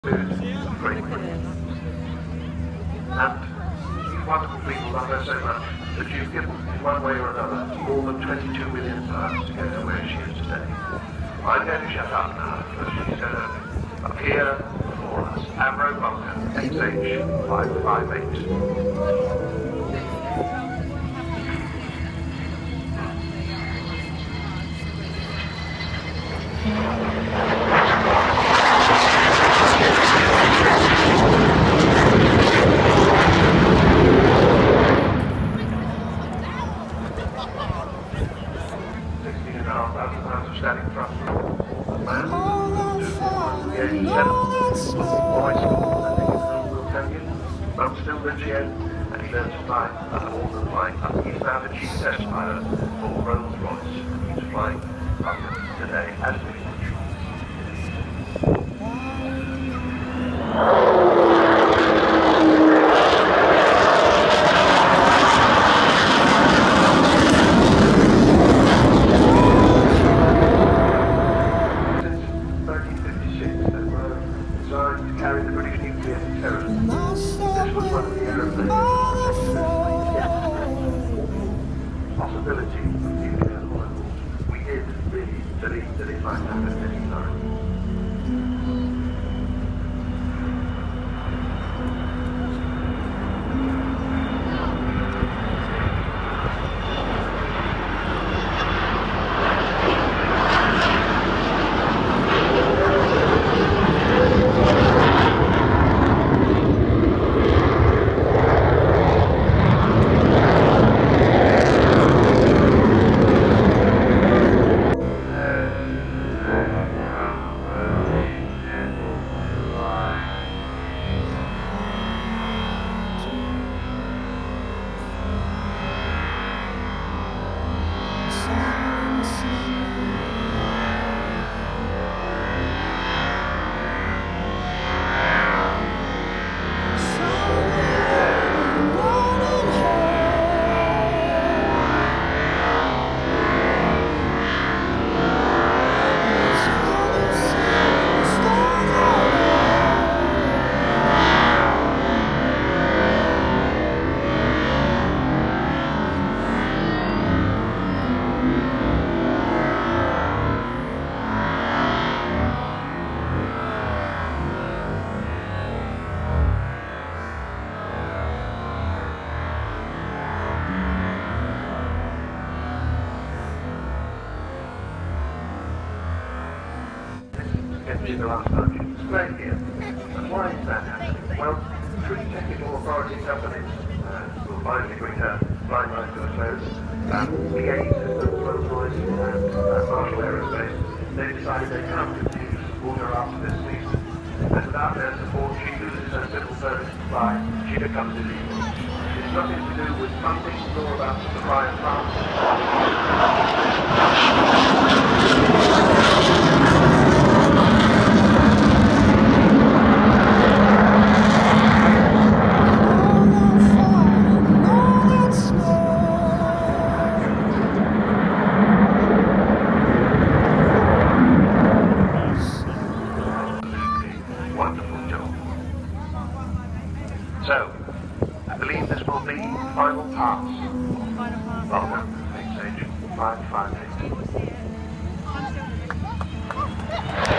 frequent. And these wonderful people love her so much that she's given, in one way or another, more than £22 million to get her where she is today. I'm going to shut up now, because she said earlier. Appear before us, Amro Bunker, XH558. £16,500 of static thrust. Man, the age of 7, boy school, I think will tell you. Mum still lives here, and he learns to fly more than flying up. He's now the chief test pilot for Rolls-Royce. He's flying up today as we speak. Designed to carry the British nuclear terrorism. This was one of the aeroplanes possibility of nuclear oil. We did really believe that it might happen at any time. Getting the last punch. It's great here. And why is that happening? Well, three technical authority companies will finally bring her flying line to a close. BAE Systems, Rolls-Royce and Marshall Aerospace, they decided they can't continue to support her after this season. And without their support, she loses her civil service supply. She becomes illegal. It's nothing to do with funding nor about the supply of plants. Wonderful job. So, I believe this will be final pass. Welcome, XH558.